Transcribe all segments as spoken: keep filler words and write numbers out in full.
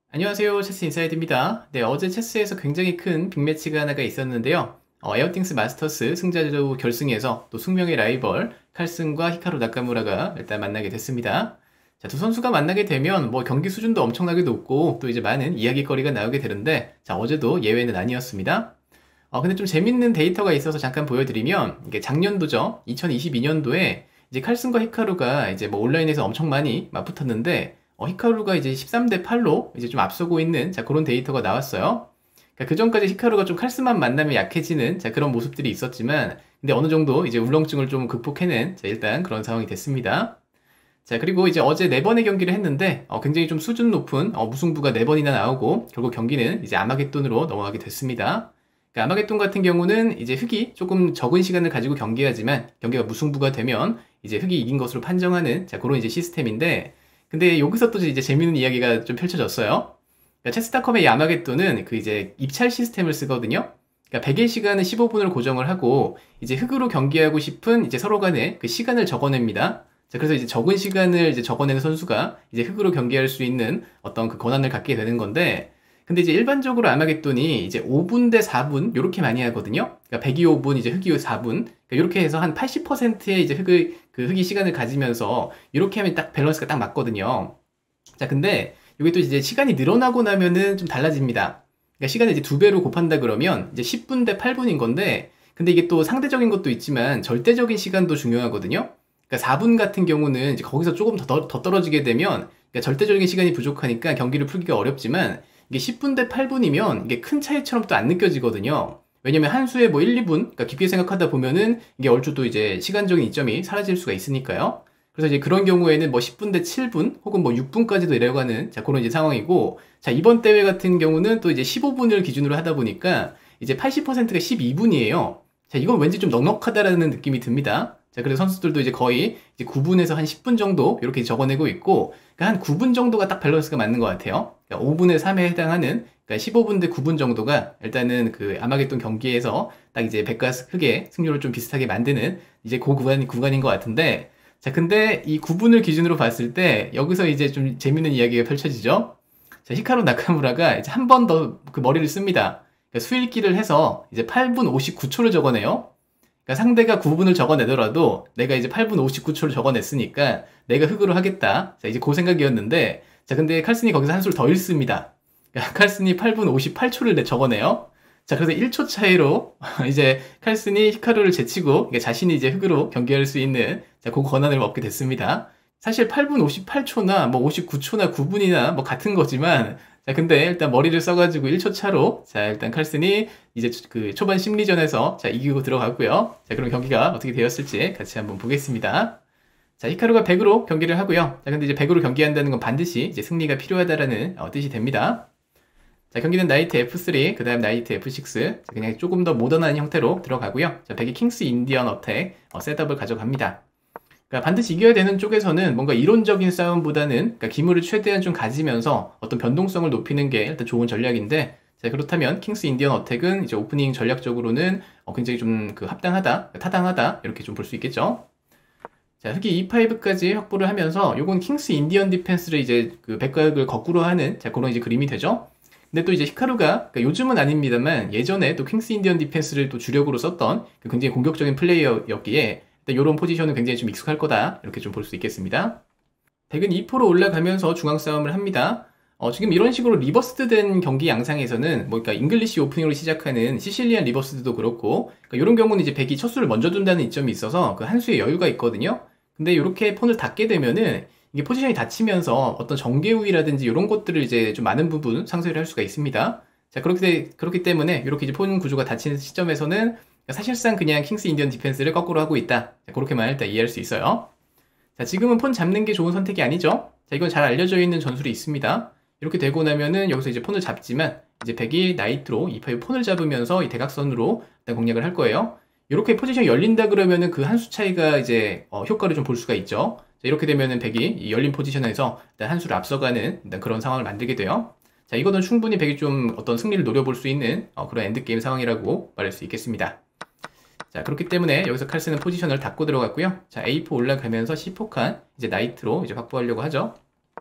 안녕하세요. 체스 인사이드입니다. 네, 어제 체스에서 굉장히 큰 빅매치가 하나가 있었는데요. 어, 에어띵스 마스터스 승자조 결승에서 또 숙명의 라이벌 칼슨과 히카루 나카무라가 일단 만나게 됐습니다. 자, 두 선수가 만나게 되면 뭐 경기 수준도 엄청나게 높고 또 이제 많은 이야기거리가 나오게 되는데, 자, 어제도 예외는 아니었습니다. 어, 근데 좀 재밌는 데이터가 있어서 잠깐 보여드리면, 이게 작년도죠. 이천이십이 년도에 이제 칼슨과 히카루가 이제 뭐 온라인에서 엄청 많이 맞붙었는데, 어, 히카루가 이제 십삼 대 팔로 이제 좀 앞서고 있는, 자, 그런 데이터가 나왔어요. 그러니까 그 전까지 히카루가 좀 칼슨만 만나면 약해지는, 자, 그런 모습들이 있었지만, 근데 어느 정도 이제 울렁증을 좀 극복해낸, 자, 일단 그런 상황이 됐습니다. 자, 그리고 이제 어제 네 번의 경기를 했는데, 어, 굉장히 좀 수준 높은, 어, 무승부가 네 번이나 나오고, 결국 경기는 이제 아마겟돈으로 넘어가게 됐습니다. 그러니까 아마겟돈 같은 경우는 이제 흑이 조금 적은 시간을 가지고 경기하지만, 경기가 무승부가 되면 이제 흑이 이긴 것으로 판정하는, 자, 그런 이제 시스템인데, 근데 여기서 또 이제 재밌는 이야기가 좀 펼쳐졌어요. 그러니까 체스닷컴의 이 아마겟돈은 그 이제 입찰 시스템을 쓰거든요. 그러니까 백의 시간은 십오 분을 고정을 하고, 이제 흑으로 경기하고 싶은 이제 서로 간에 그 시간을 적어냅니다. 자, 그래서 이제 적은 시간을 이제 적어내는 선수가 이제 흑으로 경기할 수 있는 어떤 그 권한을 갖게 되는 건데, 근데 이제 일반적으로 아마겟돈이 이제 오 분 대 사 분 요렇게 많이 하거든요. 그러니까 백이 오 분, 이제 흑이 사 분. 그러니까 이렇게 해서 한 팔십 퍼센트의 이제 흑의 그 흑이 시간을 가지면서 이렇게 하면 딱 밸런스가 딱 맞거든요. 자, 근데 여기 또 이제 시간이 늘어나고 나면은 좀 달라집니다. 그러니까 시간을 이제 두 배로 곱한다 그러면 이제 십 분 대 팔 분인 건데, 근데 이게 또 상대적인 것도 있지만 절대적인 시간도 중요하거든요. 그러니까 사 분 같은 경우는 이제 거기서 조금 더, 더 떨어지게 되면, 그러니까 절대적인 시간이 부족하니까 경기를 풀기가 어렵지만, 이게 십 분 대 팔 분이면 이게 큰 차이처럼 또 안 느껴지거든요. 왜냐면 한 수에 뭐 일, 이 분, 그러니까 깊게 생각하다 보면은 이게 얼추 또 이제 시간적인 이점이 사라질 수가 있으니까요. 그래서 이제 그런 경우에는 뭐 십 분 대 칠 분 혹은 뭐 육 분까지도 내려가는, 자, 그런 이제 상황이고, 자, 이번 대회 같은 경우는 또 이제 십오 분을 기준으로 하다 보니까 이제 팔십 퍼센트가 십이 분이에요. 자, 이건 왠지 좀 넉넉하다라는 느낌이 듭니다. 자, 그래서 선수들도 이제 거의 이제 구 분에서 한 십 분 정도 이렇게 적어내고 있고, 그러니까 한 구 분 정도가 딱 밸런스가 맞는 것 같아요. 그러니까 오 분의 삼에 해당하는, 그러니까 십오 분 대 구 분 정도가 일단은 그 아마겟돈 경기에서 딱 이제 백과 흑의 승률을 좀 비슷하게 만드는 이제 그 구간, 구간인 것 같은데, 자, 근데 이 구 분을 기준으로 봤을 때 여기서 이제 좀 재밌는 이야기가 펼쳐지죠. 자, 히카루 나카무라가 이제 한 번 더 그 머리를 씁니다. 그러니까 수읽기를 해서 이제 팔 분 오십구 초를 적어내요. 그러니까 상대가 구 분을 적어내더라도 내가 이제 팔 분 오십구 초를 적어냈으니까 내가 흑으로 하겠다. 자, 이제 그 생각이었는데, 자, 근데 칼슨이 거기서 한 수를 더 읽습니다. 그러니까 칼슨이 팔 분 오십팔 초를 적어내요. 자, 그래서 일 초 차이로 이제 칼슨이 히카루를 제치고, 그러니까 자신이 이제 흑으로 경기할 수 있는, 자, 그 권한을 얻게 됐습니다. 사실 팔 분 오십팔 초나 뭐 오십구 초나 구 분이나 뭐 같은 거지만, 자, 근데 일단 머리를 써가지고 일 초 차로, 자, 일단 칼슨이 이제 그 초반 심리전에서, 자, 이기고 들어갔고요. 자, 그럼 경기가 어떻게 되었을지 같이 한번 보겠습니다. 자, 히카루가 백으로 경기를 하고요. 자, 근데 이제 백으로 경기한다는 건 반드시 이제 승리가 필요하다라는 어, 뜻이 됩니다. 자, 경기는 나이트 에프 쓰리, 그 다음 나이트 에프 식스, 자, 그냥 조금 더 모던한 형태로 들어가고요. 자, 백이 킹스 인디언 어택 어, 셋업을 가져갑니다. 그러니까 반드시 이겨야 되는 쪽에서는 뭔가 이론적인 싸움보다는, 그러니까 기물을 최대한 좀 가지면서 어떤 변동성을 높이는 게 일단 좋은 전략인데, 자, 그렇다면 킹스 인디언 어택은 이제 오프닝 전략적으로는 어, 굉장히 좀 그 합당하다, 타당하다 이렇게 좀 볼 수 있겠죠. 자, 흑이 이 파이브까지 확보를 하면서 요건 킹스 인디언 디펜스를 이제 그 백각을 거꾸로 하는, 자, 그런 이제 그림이 되죠. 근데 또 이제 히카루가, 그러니까 요즘은 아닙니다만 예전에 또 킹스 인디언 디펜스를 또 주력으로 썼던 그 굉장히 공격적인 플레이어였기에 이런 포지션은 굉장히 좀 익숙할 거다 이렇게 좀 볼 수 있겠습니다. 백은 이 포로 올라가면서 중앙 싸움을 합니다. 어, 지금 이런 식으로 리버스드 된 경기 양상에서는 뭐, 그러니까 잉글리시 오프닝으로 시작하는 시실리안 리버스드도 그렇고, 그러니까 이런 경우는 이제 백이 첫 수를 먼저 둔다는 이점이 있어서 그 한 수의 여유가 있거든요. 근데 이렇게 폰을 닫게 되면은 이게 포지션이 닫히면서 어떤 정계 우위라든지 이런 것들을 이제 좀 많은 부분 상쇄를 할 수가 있습니다. 자, 그렇기, 그렇기 때문에 이렇게 이제 폰 구조가 닫히는 시점에서는 사실상 그냥 킹스 인디언 디펜스를 거꾸로 하고 있다. 자, 그렇게만 일단 이해할 수 있어요. 자, 지금은 폰 잡는 게 좋은 선택이 아니죠. 자, 이건 잘 알려져 있는 전술이 있습니다. 이렇게 되고 나면은 여기서 이제 폰을 잡지만 이제 백이 나이트로 이 파이브 폰을 잡으면서 이 대각선으로 일단 공략을 할 거예요. 이렇게 포지션이 열린다 그러면은 그 한 수 차이가 이제 어, 효과를 좀 볼 수가 있죠. 자, 이렇게 되면은 백이 이 열린 포지션에서 일단 한 수를 앞서가는 일단 그런 상황을 만들게 돼요. 자, 이거는 충분히 백이 좀 어떤 승리를 노려볼 수 있는 어, 그런 엔드게임 상황이라고 말할 수 있겠습니다. 자, 그렇기 때문에 여기서 칼스는 포지션을 닫고 들어갔고요. 자, 에이 포 올라가면서 씨 포 칸 이제 나이트로 이제 확보하려고 하죠.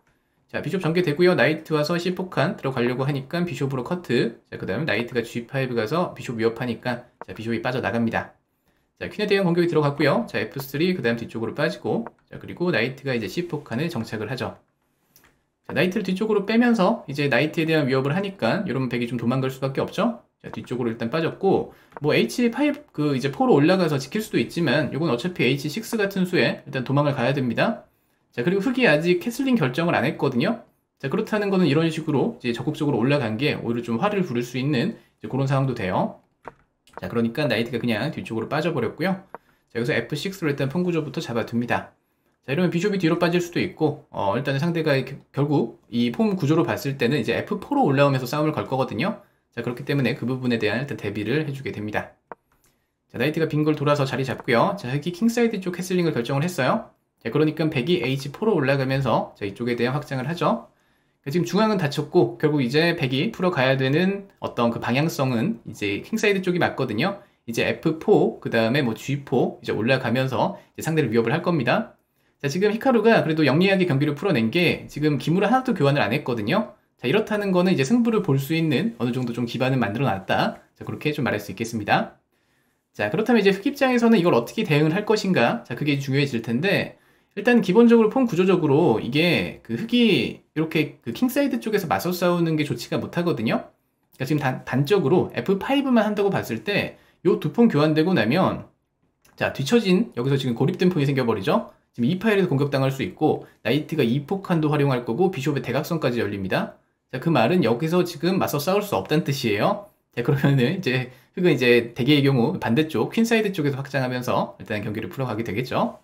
자, 비숍 전개되고요. 나이트 와서 씨 사 칸 들어가려고 하니까 비숍으로 커트. 자, 그 다음에 나이트가 지 파이브 가서 비숍 위협하니까 자, 비숍이 빠져나갑니다. 자, 퀸에 대한 공격이 들어갔고요. 자, 에프 쓰리 그 다음 뒤쪽으로 빠지고 자, 그리고 나이트가 이제 씨 사 칸을 정착을 하죠. 자, 나이트를 뒤쪽으로 빼면서 이제 나이트에 대한 위협을 하니까 이러면 백이 좀 도망갈 수밖에 없죠. 자, 뒤쪽으로 일단 빠졌고 뭐 에이치 파이브 그 이제 포로 올라가서 지킬 수도 있지만 이건 어차피 에이치 식스 같은 수에 일단 도망을 가야 됩니다. 자, 그리고 흑이 아직 캐슬링 결정을 안 했거든요. 자, 그렇다는 거는 이런 식으로 이제 적극적으로 올라간 게 오히려 좀 화를 부를 수 있는 이제 그런 상황도 돼요. 자, 그러니까 나이트가 그냥 뒤쪽으로 빠져버렸고요. 자, 여기서 에프 식스로 일단 폰구조부터 잡아둡니다. 자, 이러면 비숍이 뒤로 빠질 수도 있고, 어, 일단은 상대가 이렇게 결국 이 폼 구조로 봤을 때는 이제 에프 포로 올라오면서 싸움을 걸 거거든요. 자, 그렇기 때문에 그 부분에 대한 일단 대비를 해주게 됩니다. 자, 나이트가 빈 걸 돌아서 자리 잡고요. 자, 흑이 킹사이드 쪽 캐슬링을 결정을 했어요. 자, 그러니까 백이 에이치 포로 올라가면서 자, 이쪽에 대한 확장을 하죠. 지금 중앙은 닫혔고 결국 이제 백이 풀어가야 되는 어떤 그 방향성은 이제 킹사이드 쪽이 맞거든요. 이제 에프 사 그 다음에 뭐 지 사 이제 올라가면서 이제 상대를 위협을 할 겁니다. 자, 지금 히카루가 그래도 영리하게 경기를 풀어낸 게 지금 기물을 하나도 교환을 안 했거든요. 자, 이렇다는 거는 이제 승부를 볼 수 있는 어느 정도 좀 기반을 만들어 놨다. 자, 그렇게 좀 말할 수 있겠습니다. 자, 그렇다면 이제 흑 입장에서는 이걸 어떻게 대응을 할 것인가? 자, 그게 중요해질 텐데 일단 기본적으로 폼 구조적으로 이게 그 흑이 이렇게 그 킹사이드 쪽에서 맞서 싸우는 게 좋지가 못하거든요. 그러니까 지금 단, 단적으로 에프 파이브만 한다고 봤을 때 요 두 폼 교환되고 나면 자, 뒤처진 여기서 지금 고립된 폼이 생겨버리죠. 지금 이 파일에서 공격당할 수 있고 나이트가 이 포칸도 활용할 거고 비숍의 대각선까지 열립니다. 자, 그 말은 여기서 지금 맞서 싸울 수 없다는 뜻이에요. 자, 그러면은 이제 흑은 이제 대개의 경우 반대쪽 퀸사이드 쪽에서 확장하면서 일단 경기를 풀어가게 되겠죠.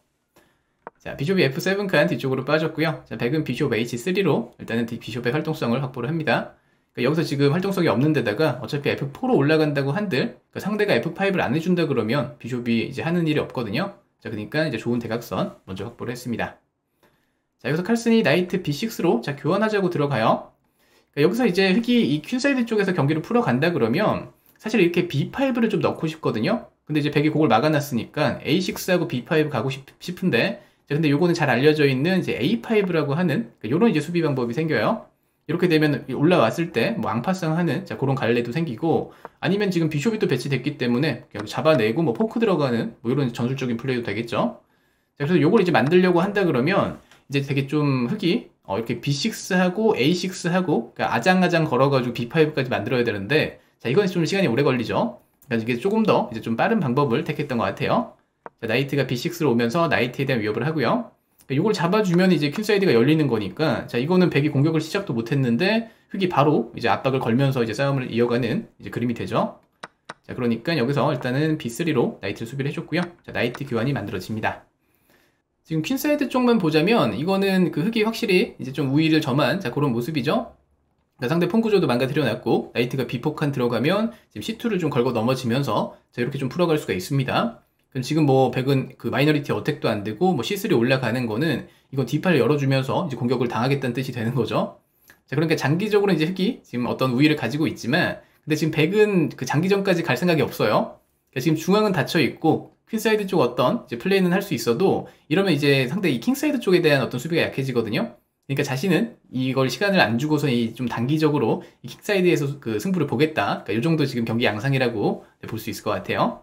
자, 비숍이 에프 세븐 칸 뒤쪽으로 빠졌고요. 자, 백은 비숍 에이치 쓰리로 일단은 비숍의 활동성을 확보를 합니다. 그러니까 여기서 지금 활동성이 없는 데다가 어차피 에프 포로 올라간다고 한들 그러니까 상대가 에프 파이브를 안 해준다 그러면 비숍이 이제 하는 일이 없거든요. 자, 그러니까 이제 좋은 대각선 먼저 확보를 했습니다. 자, 여기서 칼슨이 나이트 비 식스로 자, 교환하자고 들어가요. 그러니까 여기서 이제 흑이 이 퀸사이드 쪽에서 경기를 풀어간다 그러면 사실 이렇게 비 파이브를 좀 넣고 싶거든요. 근데 이제 백이 그걸 막아놨으니까 에이 식스하고 비 파이브 가고 싶, 싶은데 자, 근데 요거는 잘 알려져 있는 이제 에이 파이브라고 하는 그러니까 요런 이제 수비 방법이 생겨요. 이렇게 되면 올라왔을 때 뭐 앙파상 하는 자, 그런 갈래도 생기고 아니면 지금 비숍이 또 배치됐기 때문에 그냥 잡아내고 뭐 포크 들어가는 뭐 이런 전술적인 플레이도 되겠죠. 자, 그래서 요걸 이제 만들려고 한다 그러면 이제 되게 좀 흑이 어, 이렇게 비 식스하고 에이 식스하고 그러니까 아장아장 걸어가지고 비 파이브까지 만들어야 되는데 자, 이건 좀 시간이 오래 걸리죠. 그러니까 이게 조금 더 이제 좀 빠른 방법을 택했던 것 같아요. 자, 나이트가 비 식스로 오면서 나이트에 대한 위협을 하고요. 이걸 잡아주면 이제 퀸사이드가 열리는 거니까 자, 이거는 백이 공격을 시작도 못했는데 흑이 바로 이제 압박을 걸면서 이제 싸움을 이어가는 이제 그림이 되죠. 자, 그러니까 여기서 일단은 비 쓰리로 나이트 수비를 해줬고요. 자, 나이트 교환이 만들어집니다. 지금 퀸사이드 쪽만 보자면 이거는 그 흑이 확실히 이제 좀 우위를 점한 자, 그런 모습이죠. 그러니까 상대 폰 구조도 망가뜨려놨고 나이트가 비 사 칸 들어가면 지금 씨 투를 좀 걸고 넘어지면서 자, 이렇게 좀 풀어갈 수가 있습니다. 그럼 지금 뭐 백은 그 마이너리티 어택도 안 되고 뭐 씨 쓰리 올라가는 거는 이건 디 팔 열어주면서 이제 공격을 당하겠다는 뜻이 되는 거죠. 자, 그러니까 장기적으로 이제 흑이 지금 어떤 우위를 가지고 있지만 근데 지금 백은 그 장기전까지 갈 생각이 없어요. 그러니까 지금 중앙은 닫혀 있고 퀸사이드 쪽 어떤 이제 플레이는 할 수 있어도 이러면 이제 상대 이 킹사이드 쪽에 대한 어떤 수비가 약해지거든요. 그러니까 자신은 이걸 시간을 안 주고서 이 좀 단기적으로 이 킹사이드에서 그 승부를 보겠다. 그러니까 이 정도 지금 경기 양상이라고 볼 수 있을 것 같아요.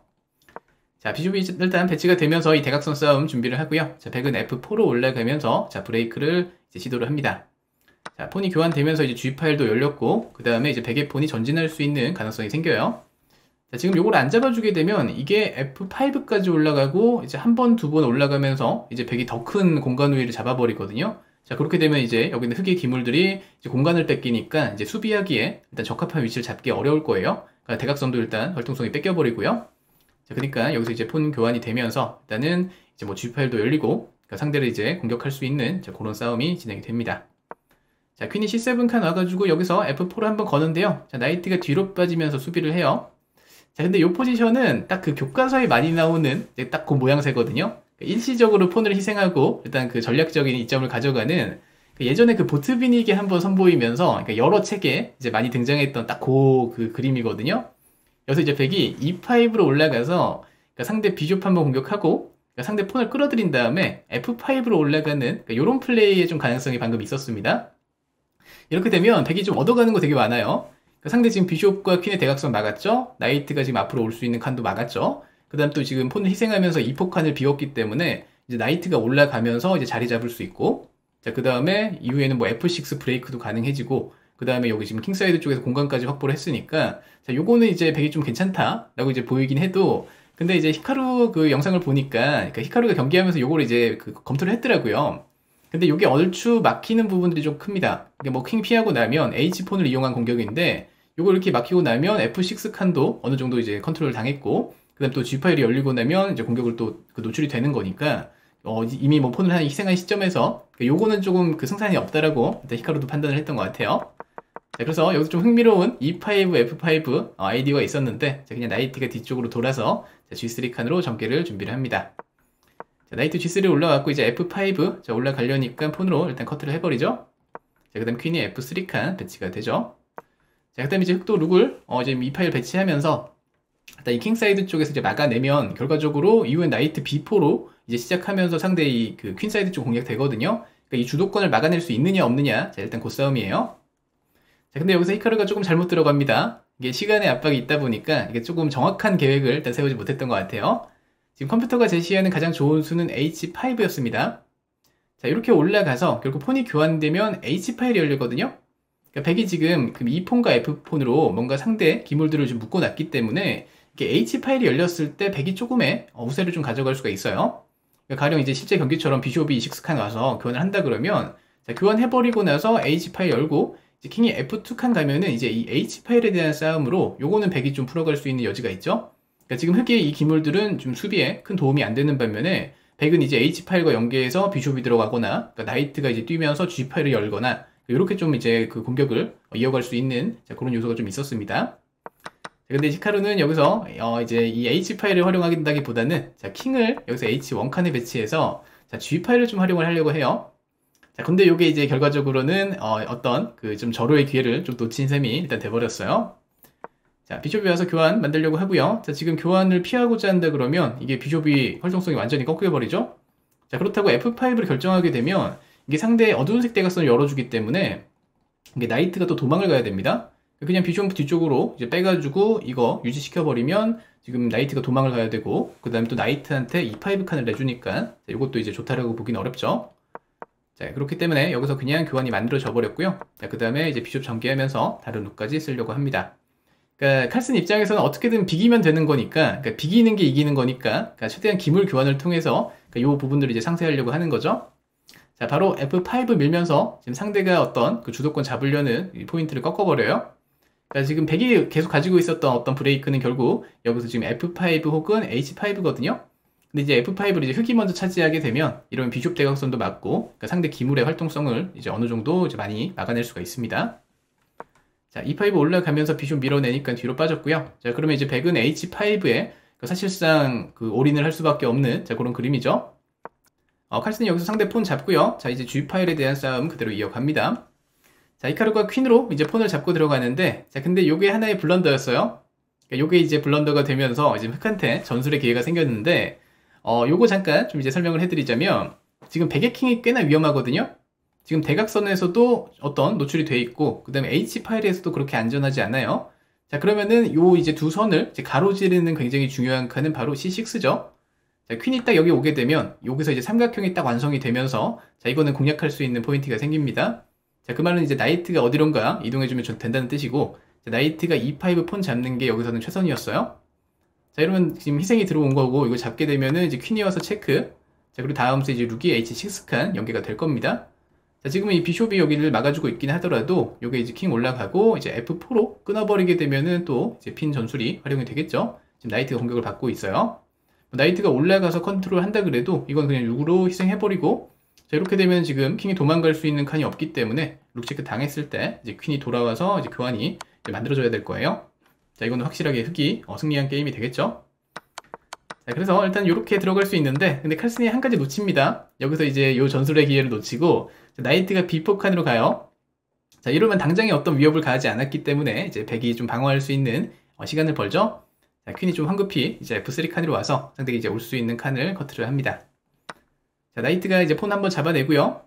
자, 비숍이 일단 배치가 되면서 이 대각선 싸움 준비를 하고요. 자, 백은 에프 포로 올라가면서 자, 브레이크를 이제 시도를 합니다. 자, 폰이 교환되면서 이제 지 파일도 열렸고 그 다음에 이제 백의 폰이 전진할 수 있는 가능성이 생겨요. 자, 지금 요걸 안 잡아주게 되면 이게 에프 파이브까지 올라가고 이제 한 번, 두 번 올라가면서 이제 백이 더 큰 공간 우위를 잡아버리거든요. 자, 그렇게 되면 이제 여기는 흑의 기물들이 이제 공간을 뺏기니까 이제 수비하기에 일단 적합한 위치를 잡기 어려울 거예요. 그러니까 대각선도 일단 활동성이 뺏겨버리고요. 자, 그러니까 여기서 이제 폰 교환이 되면서 일단은 이제 뭐 지 파일도 열리고 그러니까 상대를 이제 공격할 수 있는 자, 그런 싸움이 진행이 됩니다. 자, 퀸이 씨 세븐 칸 와가지고 여기서 에프 포를 한번 거는데요. 자, 나이트가 뒤로 빠지면서 수비를 해요. 자, 근데 이 포지션은 딱 그 교과서에 많이 나오는 딱 그 모양새거든요. 일시적으로 폰을 희생하고 일단 그 전략적인 이점을 가져가는 예전에 그 보트비닉에 한번 선보이면서 그러니까 여러 책에 이제 많이 등장했던 딱 그 그 그림이거든요. 여기서 이제 백이 이 파이브로 올라가서 그러니까 상대 비숍 한번 공격하고 그러니까 상대 폰을 끌어들인 다음에 에프 파이브로 올라가는 그러니까 이런 플레이의 좀 가능성이 방금 있었습니다. 이렇게 되면 백이 좀 얻어가는 거 되게 많아요. 그러니까 상대 지금 비숍과 퀸의 대각선 막았죠? 나이트가 지금 앞으로 올 수 있는 칸도 막았죠? 그 다음 또 지금 폰을 희생하면서 이 포 칸을 비웠기 때문에 이제 나이트가 올라가면서 이제 자리 잡을 수 있고, 자, 그 다음에 이후에는 뭐 에프 식스 브레이크도 가능해지고, 그 다음에 여기 지금 킹사이드 쪽에서 공간까지 확보를 했으니까, 자, 요거는 이제 백이 좀 괜찮다라고 이제 보이긴 해도, 근데 이제 히카루 그 영상을 보니까, 그러니까 히카루가 경기하면서 요거를 이제 그 검토를 했더라고요. 근데 요게 얼추 막히는 부분들이 좀 큽니다. 이게 뭐 킹 피하고 나면 H폰을 이용한 공격인데, 요거 이렇게 막히고 나면 에프 식스 칸도 어느 정도 이제 컨트롤 당했고, 그 다음 또 지 파일이 열리고 나면 이제 공격을 또 그 노출이 되는 거니까, 어, 이미 뭐 폰을 한 희생한 시점에서, 요거는 조금 그 승산이 없다라고 일단 히카루도 판단을 했던 것 같아요. 자, 그래서 여기서 좀 흥미로운 이 파이브, 에프 파이브 어, 아이디어가 있었는데, 자, 그냥 나이트가 뒤쪽으로 돌아서 자, 지 쓰리 칸으로 전개를 준비를 합니다. 자, 나이트 지 쓰리 올라갔고, 이제 에프 파이브 자, 올라가려니까 폰으로 일단 커트를 해버리죠. 자, 그 다음 퀸이 에프 쓰리 칸 배치가 되죠. 자, 그 다음에 이제 흑도 룩을 어, 지금 이 파일 배치하면서 일단 이 킹사이드 쪽에서 이제 막아내면 결과적으로 이후엔 나이트 비 포로 이제 시작하면서 상대의 그 퀸사이드 쪽 공략되거든요. 그러니까 이 주도권을 막아낼 수 있느냐 없느냐, 자, 일단 그 싸움이에요. 자, 근데 여기서 히카루가 조금 잘못 들어갑니다. 이게 시간의 압박이 있다 보니까 이게 조금 정확한 계획을 일단 세우지 못했던 것 같아요. 지금 컴퓨터가 제시하는 가장 좋은 수는 에이치 파이브였습니다. 자, 이렇게 올라가서 결국 폰이 교환되면 에이치 파일이 열리거든요. 그러니까 백이 지금 이 폰과 에프 폰으로 뭔가 상대 기물들을 좀 묶어놨기 때문에 이게 H 파일이 열렸을 때 백이 조금의 우세를 좀 가져갈 수가 있어요. 그러니까 가령 이제 실제 경기처럼 비숍이 이 칸 와서 교환을 한다 그러면, 자, 교환해버리고 나서 H 파일 열고 이제 킹이 에프 투 칸 가면은 이제 이 H 파일에 대한 싸움으로 요거는 백이 좀 풀어갈 수 있는 여지가 있죠. 그러니까 지금 흑의 이 기물들은 좀 수비에 큰 도움이 안 되는 반면에 백은 이제 H 파일과 연계해서 비숍이 들어가거나, 그러니까 나이트가 이제 뛰면서 G 파일을 열거나, 이렇게 좀 이제 그 공격을 이어갈 수 있는, 자, 그런 요소가 좀 있었습니다. 근데 히카루는 여기서 어 이제 이 H 파일을 활용하기보다는, 자, 킹을 여기서 에이치 원 칸에 배치해서, 자, G 파일을 좀 활용을 하려고 해요. 자, 근데 이게 이제 결과적으로는 어 어떤 그 좀 절호의 기회를 좀 놓친 셈이 일단 돼버렸어요. 자, 비숍이 와서 교환 만들려고 하고요. 자, 지금 교환을 피하고자 한다 그러면 이게 비숍이 활동성이 완전히 꺾여버리죠. 자, 그렇다고 에프 파이브를 결정하게 되면 이게 상대의 어두운색 대각선을 열어주기 때문에 이게 나이트가 또 도망을 가야 됩니다. 그냥 비숍 뒤쪽으로 이제 빼가지고 이거 유지시켜버리면 지금 나이트가 도망을 가야 되고, 그 다음에 또 나이트한테 이 파이브 칸을 내주니까 이것도 이제 좋다라고 보기는 어렵죠. 자, 그렇기 때문에 여기서 그냥 교환이 만들어져 버렸고요. 자, 그 다음에 이제 비숍 전개하면서 다른 룩까지 쓰려고 합니다. 그러니까 칼슨 입장에서는 어떻게든 비기면 되는 거니까, 그러니까 비기는 게 이기는 거니까, 그러니까 최대한 기물 교환을 통해서 그러니까 이 부분들을 이제 상쇄하려고 하는 거죠. 자, 바로 에프 파이브 밀면서 지금 상대가 어떤 그 주도권 잡으려는 이 포인트를 꺾어버려요. 그러니까 지금 백이 계속 가지고 있었던 어떤 브레이크는 결국 여기서 지금 에프 파이브 혹은 에이치 파이브거든요. 근데 이제 에프 파이브를 이제 흑이 먼저 차지하게 되면 이러면 비숍 대각선도 맞고, 그러니까 상대 기물의 활동성을 이제 어느 정도 이제 많이 막아낼 수가 있습니다. 자, 이 파이브 올라가면서 비숍 밀어내니까 뒤로 빠졌고요. 자, 그러면 이제 백은 에이치 파이브에 사실상 그 올인을 할 수밖에 없는, 자, 그런 그림이죠. 어, 칼슨이 여기서 상대 폰 잡고요. 자, 이제 G 파일에 대한 싸움 그대로 이어갑니다. 자, 히카루가 퀸으로 이제 폰을 잡고 들어가는데, 자, 근데 요게 하나의 블런더였어요. 그러니까 요게 이제 블런더가 되면서 이제 흑한테 전술의 기회가 생겼는데, 어, 요거 잠깐 좀 이제 설명을 해드리자면, 지금 백의 킹이 꽤나 위험하거든요. 지금 대각선에서도 어떤 노출이 돼 있고, 그 다음에 H 파일에서도 그렇게 안전하지 않아요. 자, 그러면은 요 이제 두 선을 이제 가로지르는 굉장히 중요한 칸은 바로 씨 식스죠. 자, 퀸이 딱 여기 오게 되면 여기서 이제 삼각형이 딱 완성이 되면서, 자, 이거는 공략할 수 있는 포인트가 생깁니다. 자, 그 말은 이제 나이트가 어디론가 이동해주면 된다는 뜻이고, 자, 나이트가 이 파이브 폰 잡는 게 여기서는 최선이었어요. 자, 이러면 지금 희생이 들어온 거고, 이거 잡게 되면은 이제 퀸이 와서 체크. 자, 그리고 다음 스테이지 룩이 에이치 식스 칸 연계가 될 겁니다. 자, 지금은 이 비숍이 여기를 막아주고 있긴 하더라도, 요게 이제 킹 올라가고, 이제 에프 포로 끊어버리게 되면은 또 이제 핀 전술이 활용이 되겠죠. 지금 나이트가 공격을 받고 있어요. 나이트가 올라가서 컨트롤 한다 그래도 이건 그냥 룩으로 희생해버리고, 자, 이렇게 되면 지금 킹이 도망갈 수 있는 칸이 없기 때문에 룩체크 당했을 때 이제 퀸이 돌아와서 이제 교환이 이제 만들어져야 될 거예요. 자, 이거는 확실하게 흑이 어, 승리한 게임이 되겠죠. 자, 그래서 일단 이렇게 들어갈 수 있는데, 근데 칼슨이 한 가지 놓칩니다. 여기서 이제 요 전술의 기회를 놓치고, 자, 나이트가 비 포 칸으로 가요. 자, 이러면 당장에 어떤 위협을 가하지 않았기 때문에 이제 백이 좀 방어할 수 있는 어, 시간을 벌죠. 자, 퀸이 좀 황급히 이제 에프 쓰리 칸으로 와서 상대가 이제 올 수 있는 칸을 커트를 합니다. 자, 나이트가 이제 폰 한번 잡아내고요.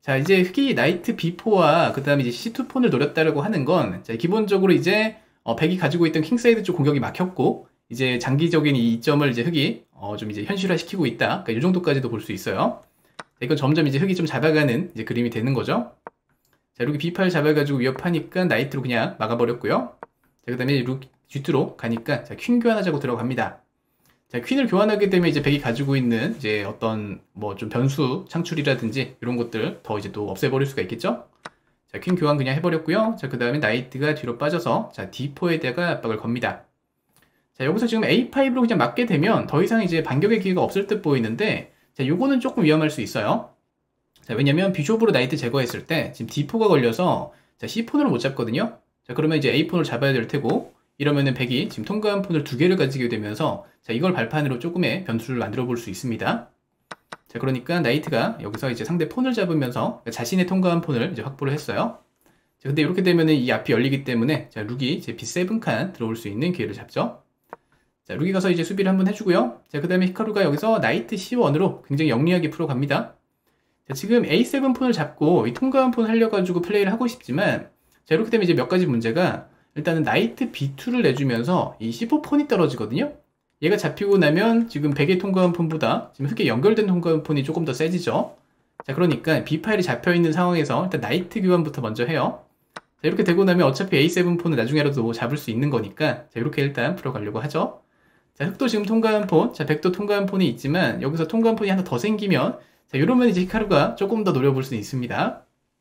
자, 이제 흑이 나이트 비포와 그 다음에 이제 씨투 폰을 노렸다라고 하는 건, 자, 기본적으로 이제, 어, 백이 가지고 있던 킹사이드 쪽 공격이 막혔고, 이제 장기적인 이 이점을 이제 흑이, 어, 좀 이제 현실화 시키고 있다. 그러니까 이 정도까지도 볼 수 있어요. 자, 이건 점점 이제 흑이 좀 잡아가는 이제 그림이 되는 거죠. 자, 이렇게 비 파일 잡아가지고 위협하니까 나이트로 그냥 막아버렸고요. 자, 그 다음에 룩 쥐투로 가니까, 자, 퀸 교환하자고 들어갑니다. 자, 퀸을 교환하게 되면 이제 백이 가지고 있는 이제 어떤 뭐 좀 변수 창출이라든지 이런 것들 더 이제 또 없애버릴 수가 있겠죠? 자, 퀸 교환 그냥 해버렸고요. 자, 그 다음에 나이트가 뒤로 빠져서 자, 디 포에다가 압박을 겁니다. 자, 여기서 지금 에이 파이브로 그냥 맞게 되면 더 이상 이제 반격의 기회가 없을 듯 보이는데, 자, 요거는 조금 위험할 수 있어요. 자, 왜냐면 비숍으로 나이트 제거했을 때 지금 디 포가 걸려서 자, 씨 폰으로 못 잡거든요. 자, 그러면 이제 에이 폰을 잡아야 될 테고, 이러면은 백이 지금 통과한 폰을 두 개를 가지게 되면서 자, 이걸 발판으로 조금의 변수를 만들어 볼 수 있습니다. 자, 그러니까 나이트가 여기서 이제 상대 폰을 잡으면서 자신의 통과한 폰을 이제 확보를 했어요. 자, 근데 이렇게 되면은 이 앞이 열리기 때문에 자, 룩이 이제 비 세븐 칸 들어올 수 있는 기회를 잡죠. 자, 룩이 가서 이제 수비를 한번 해주고요. 자, 그 다음에 히카루가 여기서 나이트 씨 원으로 굉장히 영리하게 풀어갑니다. 자, 지금 에이 세븐 폰을 잡고 이 통과한 폰 하려가지고 플레이를 하고 싶지만, 자, 이렇게 되면 이제 몇 가지 문제가, 일단은 나이트 비 투를 내주면서 이 씨 포 폰이 떨어지거든요. 얘가 잡히고 나면 지금 백의 통과한 폰보다 지금 흑에 연결된 통과한 폰이 조금 더 세지죠. 자, 그러니까 B 파일이 잡혀있는 상황에서 일단 나이트 교환부터 먼저 해요. 자, 이렇게 되고 나면 어차피 에이 세븐 폰은 나중에라도 잡을 수 있는 거니까, 자, 이렇게 일단 풀어가려고 하죠. 자, 흑도 지금 통과한 폰, 자, 백도 통과한 폰이 있지만 여기서 통과한 폰이 하나 더 생기면, 자, 이러면 이제 히카루가 조금 더 노려볼 수 있습니다.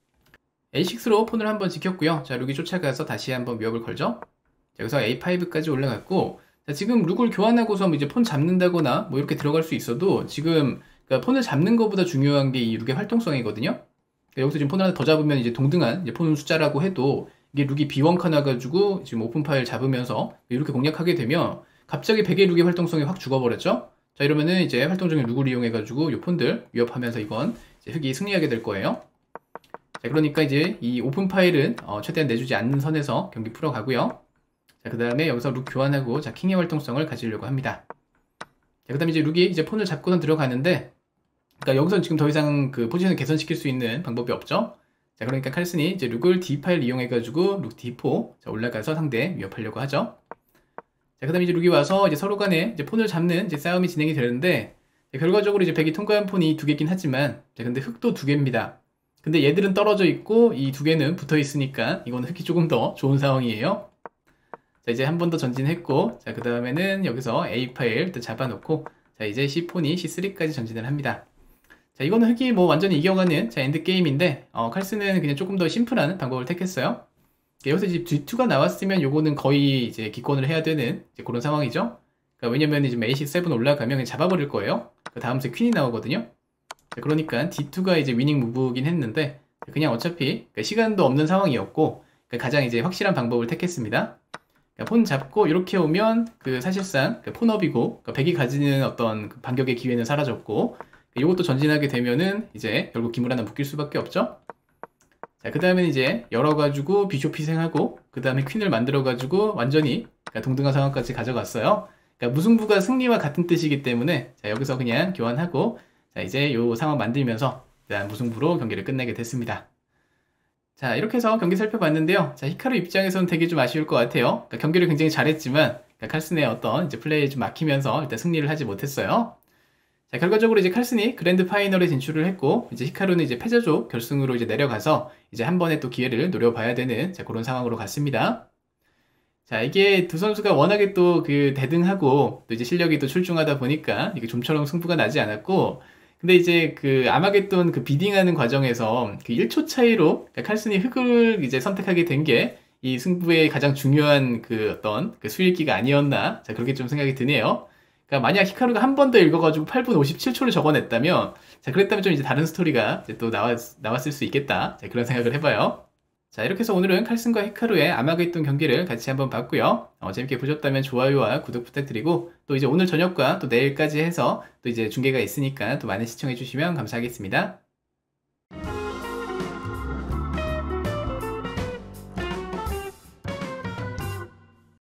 에이 식스로 폰을 한번 지켰고요. 자, 룩이 쫓아가서 다시 한번 위협을 걸죠. 자, 여기서 에이 파이브까지 올라갔고, 자, 지금 룩을 교환하고서 뭐 이제 폰 잡는다거나 뭐 이렇게 들어갈 수 있어도 지금 그러니까 폰을 잡는 것보다 중요한 게 이 룩의 활동성이거든요. 그러니까 여기서 지금 폰 하나 더 잡으면 이제 동등한 이제 폰 숫자라고 해도 이게 룩이 비 원 칸 와가지고 지금 오픈 파일 잡으면서 이렇게 공략하게 되면 갑자기 백의 룩의 활동성이 확 죽어버렸죠. 자, 이러면은 이제 활동적인 룩을 이용해가지고 이 폰들 위협하면서 이건 이제 흑이 승리하게 될 거예요. 자, 그러니까 이제 이 오픈 파일은 어, 최대한 내주지 않는 선에서 경기 풀어가고요. 자, 그 다음에 여기서 룩 교환하고, 자, 킹의 활동성을 가지려고 합니다. 자, 그 다음에 이제 룩이 이제 폰을 잡고선 들어가는데, 그러니까 여기서 지금 더 이상 그 포지션을 개선시킬 수 있는 방법이 없죠. 자, 그러니까 칼슨이 이제 룩을 D 파일 이용해가지고 룩 디 포, 자, 올라가서 상대 위협하려고 하죠. 자, 그 다음에 이제 룩이 와서 이제 서로 간에 이제 폰을 잡는 이제 싸움이 진행이 되는데, 자, 결과적으로 이제 백이 통과한 폰이 두 개긴 하지만, 자, 근데 흑도 두 개입니다. 근데 얘들은 떨어져 있고 이 두 개는 붙어 있으니까 이거는 흑이 조금 더 좋은 상황이에요. 자, 이제 한 번 더 전진했고, 자, 그 다음에는 여기서 A 파일 일단 잡아놓고, 자, 이제 C 폰이 씨 쓰리까지 전진을 합니다. 자, 이거는 흑이 뭐 완전히 이겨가는, 자, 엔드게임인데, 어, 칼슨은 그냥 조금 더 심플한 방법을 택했어요. 여기서 이제 디 투가 나왔으면 요거는 거의 이제 기권을 해야 되는 이제 그런 상황이죠. 그러니까 왜냐면 이제 에이 씨 세븐 올라가면 그냥 잡아버릴 거예요. 그 다음 세 퀸이 나오거든요. 자, 그러니까 디 투가 이제 위닝 무브긴 했는데, 그냥 어차피 그러니까 시간도 없는 상황이었고, 그러니까 가장 이제 확실한 방법을 택했습니다. 그러니까 폰 잡고 이렇게 오면 그 사실상 그 폰업이고, 그러니까 백이 가지는 어떤 그 반격의 기회는 사라졌고, 이것도 전진하게 되면은 이제 결국 기물 하나 묶일 수밖에 없죠. 자, 그 다음에 이제 열어가지고 비숍 희생하고, 그 다음에 퀸을 만들어가지고 완전히 그러니까 동등한 상황까지 가져갔어요. 그러니까 무승부가 승리와 같은 뜻이기 때문에, 자, 여기서 그냥 교환하고, 자, 이제 요 상황 만들면서 일단 무승부로 경기를 끝내게 됐습니다. 자, 이렇게 해서 경기 살펴봤는데요. 자, 히카루 입장에서는 되게 좀 아쉬울 것 같아요. 그러니까 경기를 굉장히 잘했지만, 그러니까 칼슨의 어떤 이제 플레이에 좀 막히면서 일단 승리를 하지 못했어요. 자, 결과적으로 이제 칼슨이 그랜드 파이널에 진출을 했고, 이제 히카루는 이제 패자조 결승으로 이제 내려가서 이제 한 번의 또 기회를 노려봐야 되는 자, 그런 상황으로 갔습니다. 자, 이게 두 선수가 워낙에 또 그 대등하고 또 이제 실력이 또 출중하다 보니까 이게 좀처럼 승부가 나지 않았고, 근데 이제 그 아마겟돈 그 비딩하는 과정에서 그 일 초 차이로 그러니까 칼슨이 흑을 이제 선택하게 된 게 이 승부의 가장 중요한 그 어떤 그 수일기가 아니었나, 자, 그렇게 좀 생각이 드네요. 그러니까 만약 히카루가 한 번 더 읽어가지고 팔 분 오십칠 초를 적어냈다면, 자, 그랬다면 좀 이제 다른 스토리가 이제 또 나왔, 나왔을 수 있겠다. 자, 그런 생각을 해봐요. 자, 이렇게 해서 오늘은 칼슨과 히카루의 아마겟돈 경기를 같이 한번 봤고요. 어, 재밌게 보셨다면 좋아요와 구독 부탁드리고, 또 이제 오늘 저녁과 또 내일까지 해서 또 이제 중계가 있으니까 또 많이 시청해주시면 감사하겠습니다.